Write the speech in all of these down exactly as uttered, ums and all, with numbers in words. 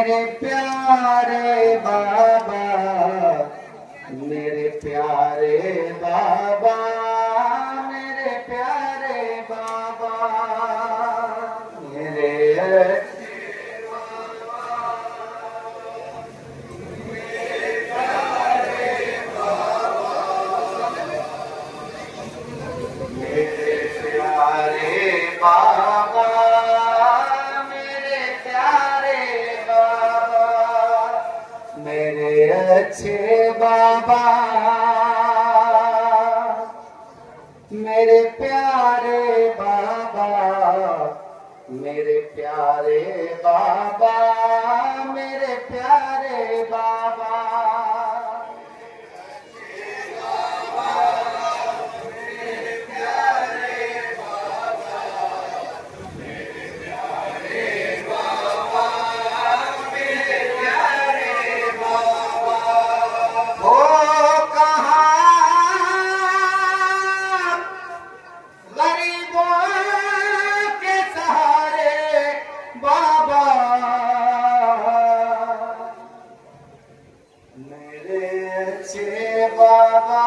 मेरे प्यारे बाबा, मेरे प्यारे बाबा, मेरे प्यारे बाबा, मेरे बाबा, मेरे प्यारे बाबा, मेरे अच्छे बाबा, मेरे प्यारे बाबा, मेरे प्यारे बाबा, मेरे प्यारे बाबा, बाबा,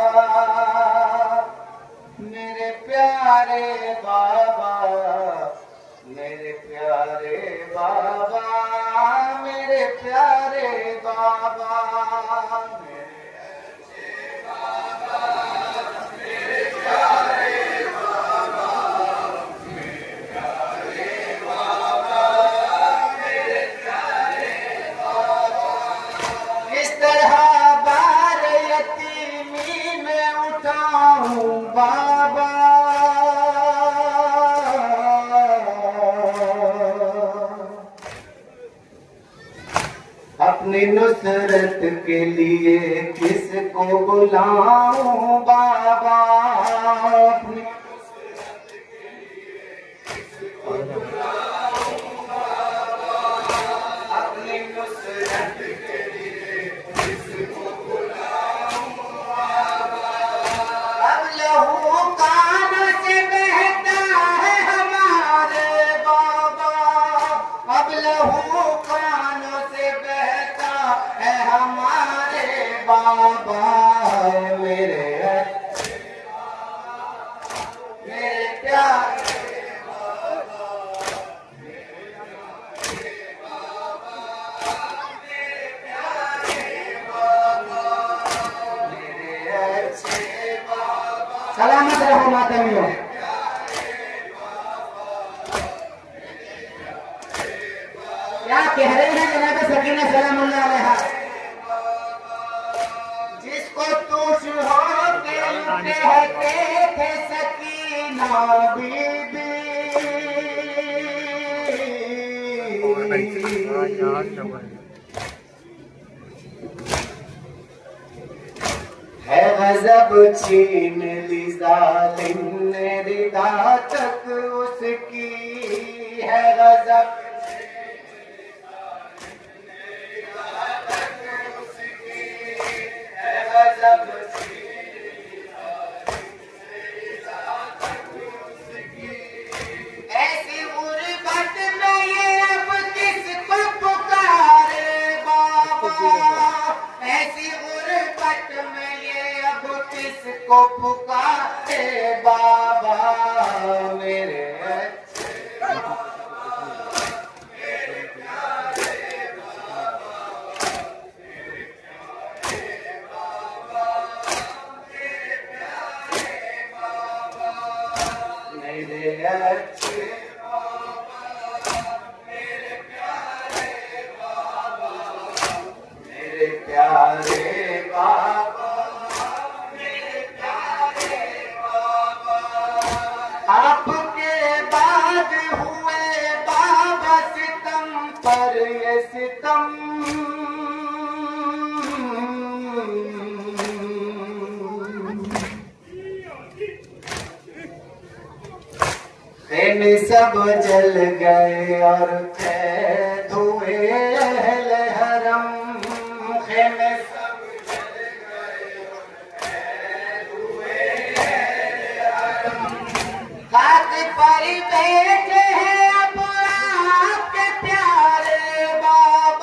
मेरे प्यारे बाबा, मेरे प्यारे बाबा, मेरे प्यारे बाबा, मेरे अच्छे बाबा, मेरे प्यारे बाबा, मेरे प्यारे बाबा, मेरे प्यारे बाबा। इस तरह बाबा, अपनी नुसरत के लिए किसको बुलाऊं बाबा, अपनी नुसरत के लिए किसको बुलाऊं बाबा, अपनी नुसरत के लिए किसको बुलाऊं बाबा। अब लहू कानों से बहता है हमारे बाबा, अब लहू कानों से बहता है हमारे बाबा, मेरे अच्छे बाबा, मेरे प्यारे बाबा, मेरे प्यारे बाबा, मेरे प्यारे बाबा, मेरे अच्छे बाबा। सलामत रहो मातमियों। क्या कह रहे हैं जनाब सकीना सलामुल्लाह अलैहा, जिसको तूश हो के कहते थे सकीना बीबी, है गजब छीन ली जालिम ने रिदा तक उसकी, है गजब ऐसी गुर्बत में ये अब किसको पुकारे बाबा, ऐसी गुर्बत में ये अब किसको पुकारे बाबा, मेरे अच्छे बाबा, मेरे प्यारे बाबा, मेरे प्यारे बाबा, मेरे प्यारे बाबा, मेरे अच्छे बाबा, मेरे प्यारे बाबा, मेरे प्यारे बाबा, मेरे प्यारे बाबा। आपके बाद हुए बाबा सितम पर ये सितम, खेमे सब जल गए और कैद हुए अहले हरम, खेमे सब जल गए और कैद हुए अहले हरम। खाक पर बैठे हैं अब आपके प्यारे बाबा,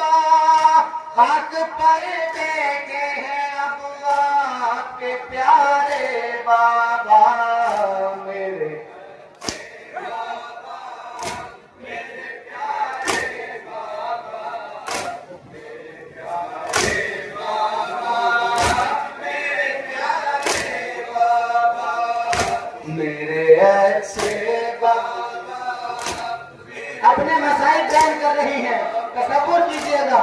हाथ पर देखे हैं अब आपके प्यारे बाबा मेरे बाबा, मेरे प्यारे बाबा, मेरे प्यारे बाबा, मेरे प्यारे बाबा, मेरे अच्छे बाबा। अपने मसाइल बयान कर रही हैं, तसव्वुर कीजिएगा।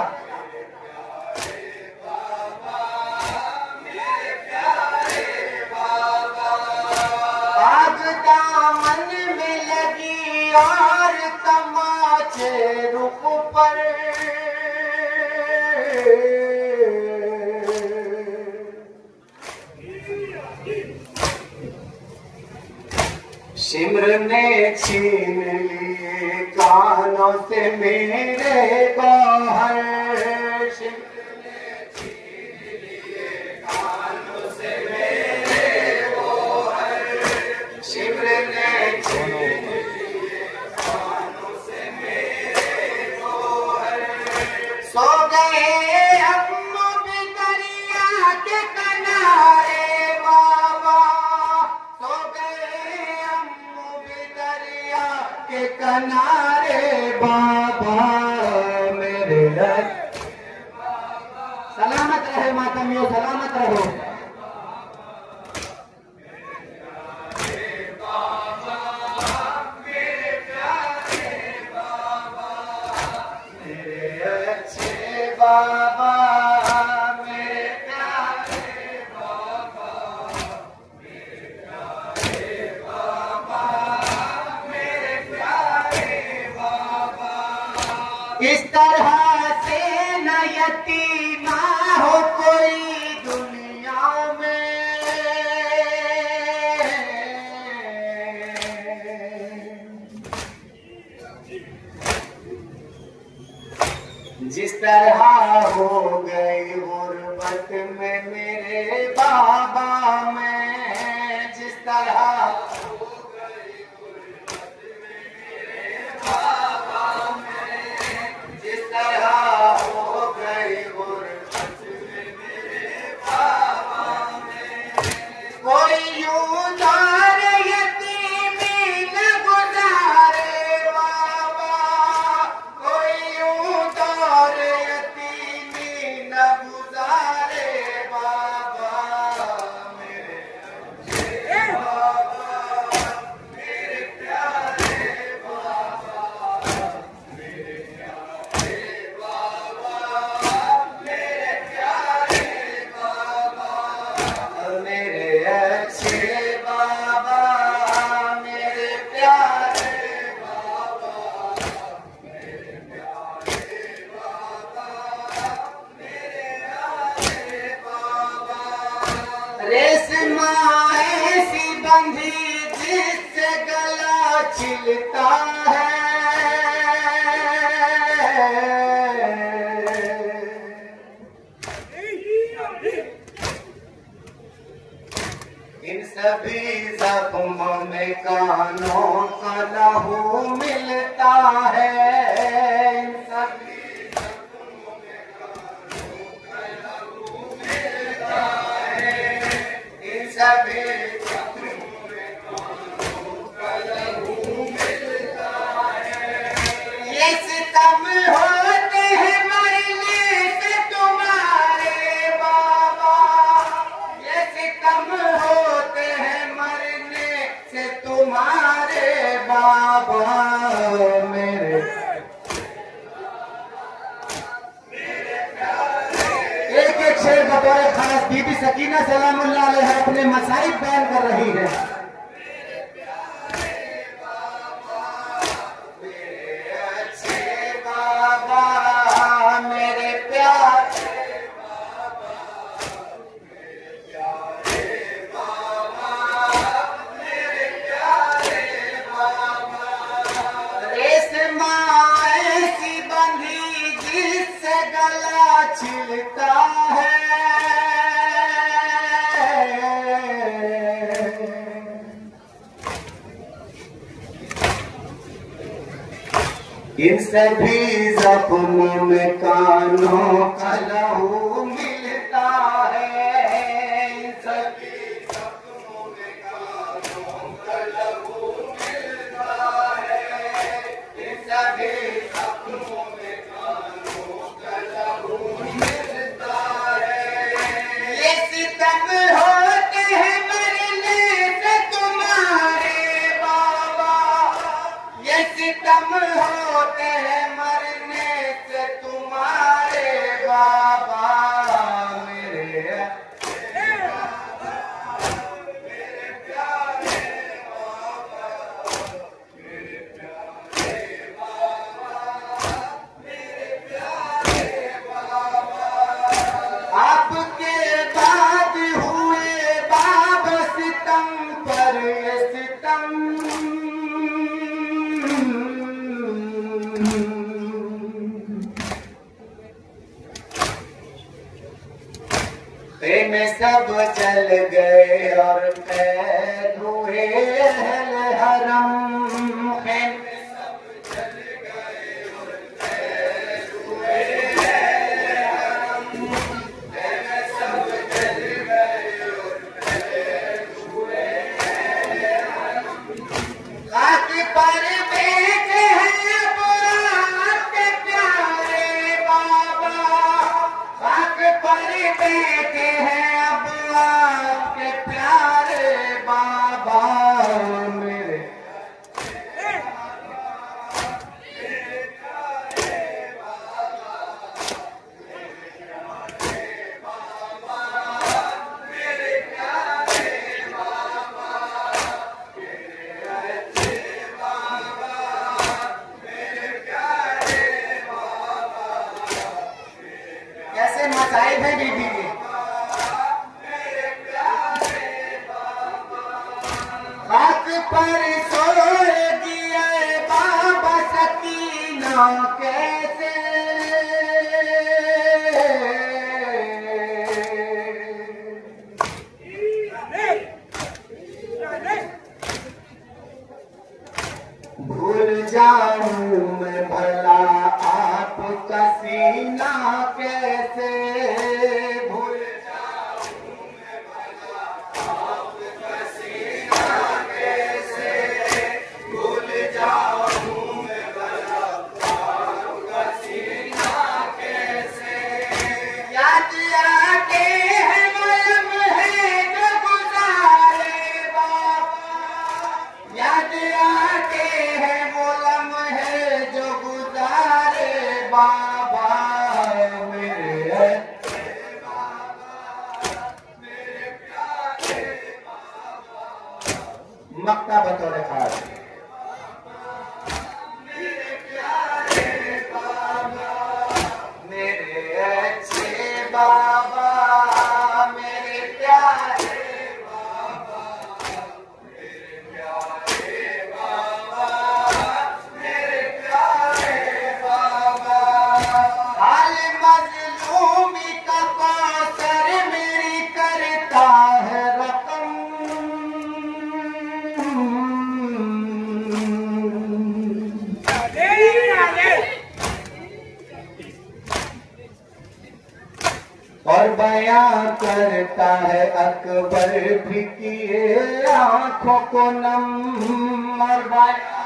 और तमाचे रुख पर सिमर ने छीन लिए कानों से मेरे गौहर, सिमर ने छीन लिए कानों से मेरे गौहर, सिमर ने छीन सो गए अम्मू भी दरिया के किनारे बाबा, सो गए अम्मू भी दरिया के किनारे बाबा मेरे बाबा। सलामत रहे मातमियों, सलामत रहो। बाबा मेरे प्यारे बाबा, मेरे प्यारे बाबा, मेरे प्यारे बाबा। इस तरह से न यतीमा हो कोई दुनिया में, जिस तरह हो गई गुर्बत में मेरे बाबा में, जिस तरह हो गई गुर्बत में मेरे बाबा में, जिस तरह हो गई गुर्बत में मेरे बाबा में, कोई यूं दौर यतीमी न गुजारे बाबा, कोई यूं दौर यतीमी न गुजारे बाबा मेरे बाबा, मेरे प्यारे बाबा, मेरे प्यारे बाबा, मेरे प्यारे बाबा, मेरे अच्छे बाबा, मेरे प्यारे बाबा, मेरे प्यारे बाबा, मेरे प्यारे बाबा। रेशमा ऐसी बंधी जिससे गला छिलता है, इन सभी जख्मों में कानों का लहू मिलता है, इन सभी जख्मों में कानों का लहू मिलता है, इन सभी जख्मों में कानों का लहू मिलता है। ये सितम होते हैं मरने से तुम्हारे बाबा, ये सितम होते हैं मरने से तुम्हारे बाबा मेरे एक एक शेर बतौर खास बीबी सकीना सलामुल्लाह अलैहा अपने मसाइब बयान कर रही है। मेरे अच्छे बाबा, मेरे प्यारे बाबा, मेरे प्यारे बाबा, मेरे प्यारे बाबा। रेशमा ऐसी बंधी जिससे गला छिलता है, इन सभी जख्मों में कानों का लहू मिलता है, इन सभी जख्मों में कानों का लहू मिलता है, इन सभी जख्मों में कानों का लहू मिलता है। ये सितम होते हैं मरने से तुम्हारे बाबा, ये सितम होते हैं मरने से तुम्हारे बाबा, मेरे मेरे प्यारे बाबा, मेरे प्यारे बाबा, मेरे प्यारे बाबा। आपके बाद हुए बाबा सितम पर ये सितम, में सब चल गए और कैद हुए अहले हरम, में सब चल गए और कैद हुए अहले हरम, में सब चल गए और कैद हुए अहले हरम। खाक पर बैठे हैं आपके प्यारे बाबा, खाक पर बैठे हैं आपके प्यारे बाबा, मेरे मेरे प्यारे बाबा, मेरे प्यारे बाबा, मेरे प्यारे बाबा, मेरे अच्छे बाबा, मेरे प्यारे बाबा। कैसे मसाइब है बीबी के, खाक पर सोएगी बाबा सकीना कैसे, भूल जाऊं मैं भला आपका सीना कैसे, भूल जाऊं मैं भला आपका सीना कैसे, भूल जाऊं मैं भला आपका सीना कैसे। याद आके है मलम है जो गुजारे बाबा, याद आके है मलम है जो गुजारे बाबा, मेरे मक्का बतौर खास, मेरे प्यारे बाबा, मेरे अच्छे बाबा, मेरे प्यारे बाबा, मेरे प्यारे बाबा, मेरे प्यारे बाबा। हाल मजलूमी का कासर मेरी करता है रकम, और बयां करता है अकबर भी किए आंखों को नम, और बयां